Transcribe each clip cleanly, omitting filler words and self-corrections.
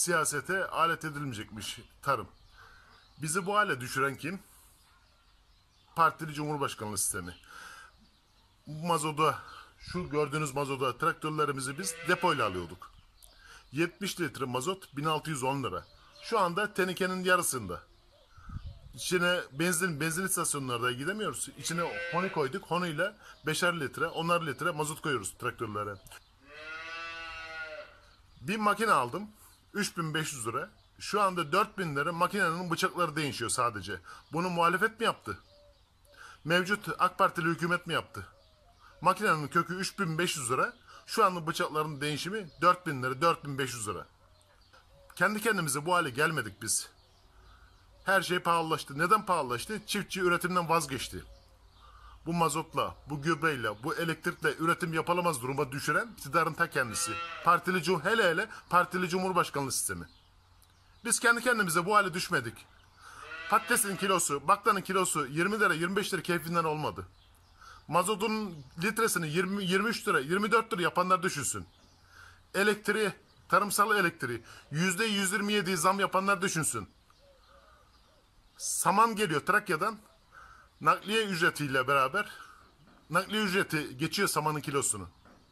siyasete alet edilmeyecekmiş tarım. Bizi bu hale düşüren kim? Partili Cumhurbaşkanlığı sistemi. Mazoda, şu gördüğünüz mazoda traktörlerimizi biz depoyla alıyorduk. 70 litre mazot 1610 lira. Şu anda tenekenin yarısında. İçine benzin istasyonlarda gidemiyoruz. İçine honi koyduk. Honi ile 5'er litre, 10'ar litre mazot koyuyoruz traktörlere. Bir makine aldım. 3500 lira. Şu anda 4000 lira makinenin bıçakları değişiyor sadece. Bunu muhalefet mi yaptı? Mevcut AK Partili hükümet mi yaptı? Makinenin kökü 3500 lira. Şu anda bıçakların değişimi 4000 lira, 4500 lira. Kendi kendimize bu hale gelmedik biz. Her şey pahalılaştı. Neden pahalılaştı? Çiftçi üretimden vazgeçti. Bu mazotla, bu gübreyle, bu elektrikle üretim yapılamaz duruma düşüren iktidarın ta kendisi. Hele partili Cumhurbaşkanlığı sistemi. Biz kendi kendimize bu hale düşmedik. Patatesin kilosu, baklanın kilosu 20 lira, 25 lira keyfinden olmadı. Mazotun litresini 23 lira, 24 lira yapanlar düşünsün. Elektriği, tarımsal elektriği %127 zam yapanlar düşünsün. Saman geliyor Trakya'dan. Nakliye ücretiyle beraber nakliye ücreti geçiyor samanın kilosunu.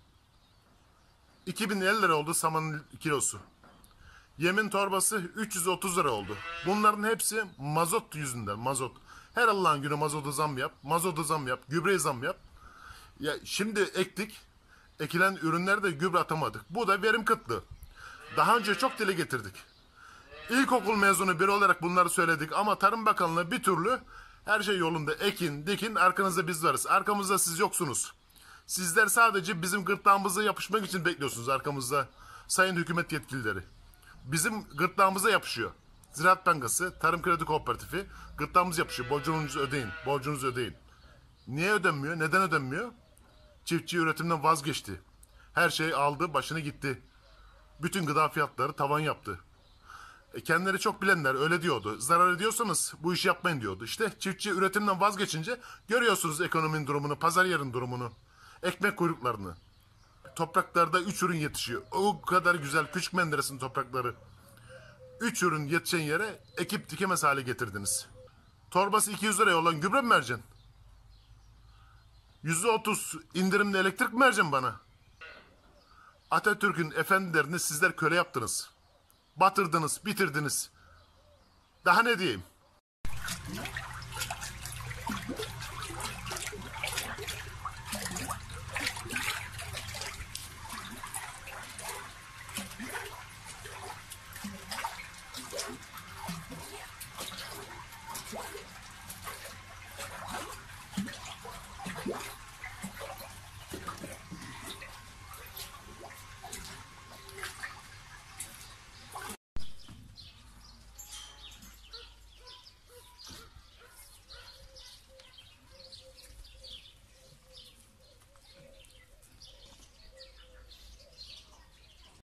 2050 lira oldu samanın kilosu. Yemin torbası 330 lira oldu. Bunların hepsi mazot yüzünden, mazot. Her Allah'ın günü mazota zam yap, mazota zam yap, gübreye zam yap. Ya şimdi ektik, ekilen ürünlerde gübre atamadık. Bu da verim kıtlığı. Daha önce çok dile getirdik. İlkokul mezunu biri olarak bunları söyledik ama Tarım Bakanlığı bir türlü her şey yolunda, ekin, dikin, arkanızda biz varız. Arkamızda siz yoksunuz. Sizler sadece bizim gırtlağımıza yapışmak için bekliyorsunuz arkamızda sayın hükümet yetkilileri. Bizim gırtlağımıza yapışıyor. Ziraat Bankası, Tarım Kredi Kooperatifi gırtlağımız yapışıyor. Borcunuzu ödeyin, borcunuzu ödeyin. Niye ödenmiyor? Neden ödenmiyor? Çiftçi üretimden vazgeçti. Her şey aldı, başını gitti. Bütün gıda fiyatları tavan yaptı. Kendileri çok bilenler öyle diyordu. Zarar ediyorsanız bu işi yapmayın diyordu. İşte çiftçi üretimden vazgeçince görüyorsunuz ekonominin durumunu, pazar yerinin durumunu, ekmek kuyruklarını. Topraklarda 3 ürün yetişiyor. O kadar güzel Küçük Menderes'in toprakları. 3 ürün yetişen yere ekip dikemez hale getirdiniz. Torbası 200 liraya olan gübre mi vereceksin? %30 indirimli elektrik mi vereceksin bana? Atatürk'ün efendilerini sizler köle yaptınız. Batırdınız, bitirdiniz. Daha ne diyeyim?